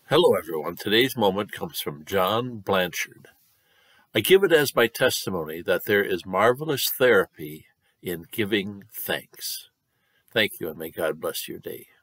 Hello, everyone. Today's moment comes from John Blanchard. I give it as my testimony that there is marvelous therapy in giving thanks. Thank you, and may God bless your day.